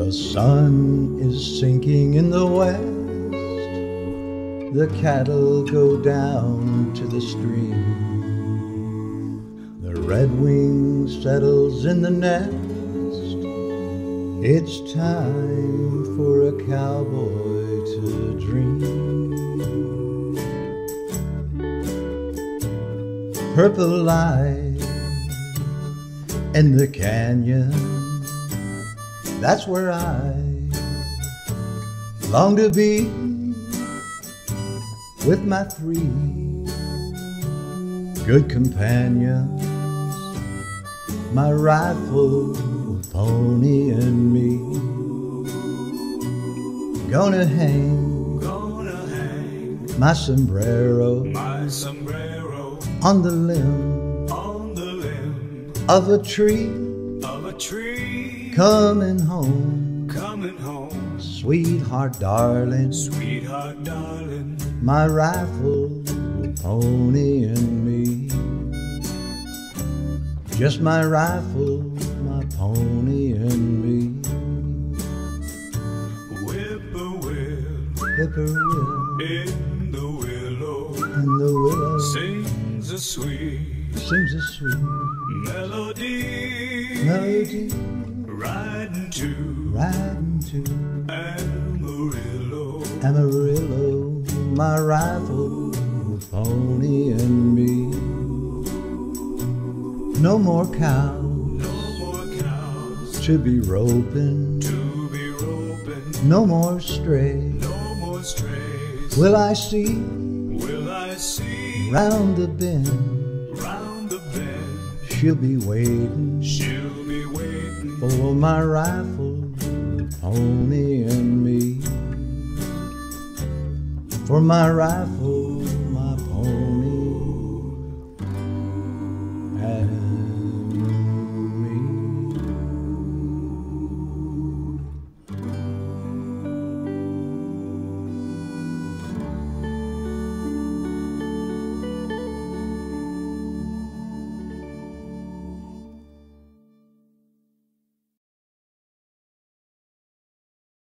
The sun is sinking in the west. The cattle go down to the stream. The redwing settles in the nest. It's time for a cowboy to dream. Purple light in the canyon, that's where I long to be, with my three good companions, my rifle, pony, and me. Gonna hang my sombrero on the limb of a tree. Coming home, sweetheart, darling, my rifle, pony, and me. Just my rifle, my pony, and me. Whippoorwill in the willow sings a sweet melody, riding to Amarillo, my rifle, pony, and me. No more cows to be roping, no more strays will I see round the bend. She'll be waiting for my rifle, pony, and me. For my rifle,